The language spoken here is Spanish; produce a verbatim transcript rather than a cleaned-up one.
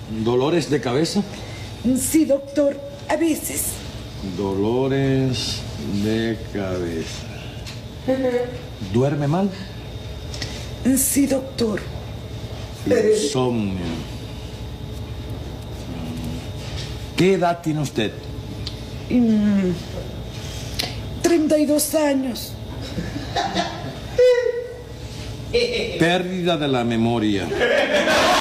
¿Dolores de cabeza? Sí, doctor, a veces. Dolores de cabeza. ¿Duerme mal? Sí, doctor. Insomnio. ¿Qué edad tiene usted? Mm, treinta y dos años. Pérdida de la memoria.